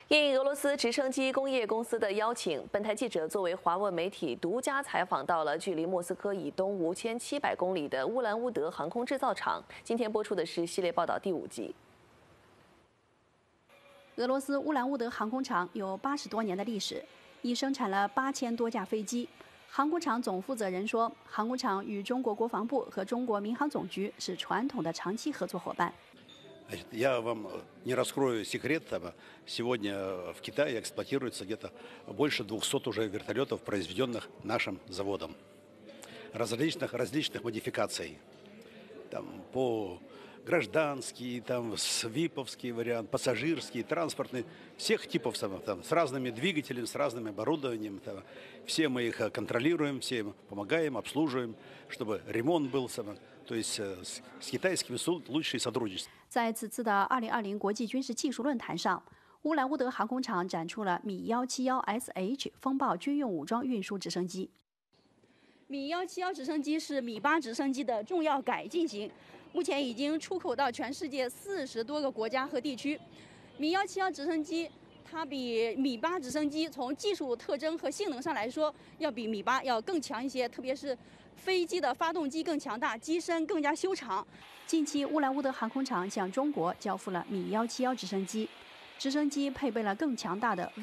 应俄罗斯直升机工业公司的邀请，本台记者作为华文媒体独家采访到了距离莫斯科以东5700公里的乌兰乌德航空制造厂。今天播出的是系列报道第5集。 俄罗斯乌兰乌德航空厂有80多年的历史，已生产了8000多架飞机。航空厂总负责人说，航空厂与中国国防部和中国民航总局是传统的长期合作伙伴。 Я вам не раскрою секрет, сегодня в Китае эксплуатируется где-то больше 200 уже вертолетов, произведенных нашим заводом. Различных модификаций. Там по гражданский, там свиповский вариант, пассажирский, транспортный, всех типов, там, с разными двигателями, с разным оборудованием. Там, все мы их контролируем, все им помогаем, обслуживаем, чтобы ремонт был. То есть с китайскими лучшее сотрудничество. 在此次的2020国际军事技术论坛上，乌兰乌德航空厂展出了米171SH 风暴军用武装运输直升机。米171直升机是米8直升机的重要改进型，目前已经出口到全世界40多个国家和地区。米171直升机它比米8直升机从技术特征和性能上来说，要比米8要更强一些，特别是飞机的发动机更强大，机身更加修长。近期，乌兰乌德航空厂向中国交付了米171直升机，直升机配备了更强大的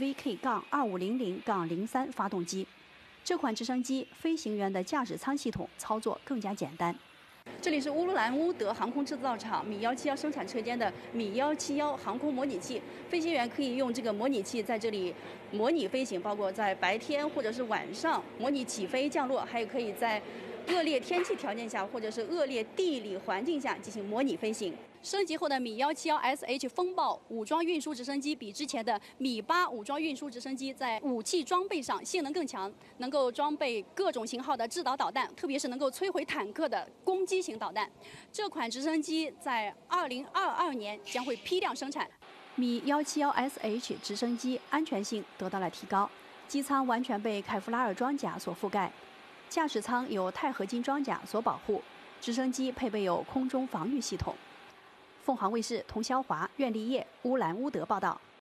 VK-2500-03 发动机。这款直升机飞行员的驾驶舱系统操作更加简单。 这里是乌兰乌德航空制造厂米171生产车间的米171航空模拟器，飞行员可以用这个模拟器在这里模拟飞行，包括在白天或者是晚上模拟起飞降落，还有可以在恶劣天气条件下或者是恶劣地理环境下进行模拟飞行。升级后的米171SH 风暴武装运输直升机比之前的米8武装运输直升机在武器装备上性能更强，能够装备各种型号的制导导弹，特别是能够摧毁坦克的攻击型导弹。这款直升机在2022年将会批量生产。米171SH 直升机安全性得到了提高，机舱完全被凯夫拉尔装甲所覆盖，驾驶舱有钛合金装甲所保护，直升机配备有空中防御系统。凤凰卫视童潇华、苑立业、乌兰乌德报道。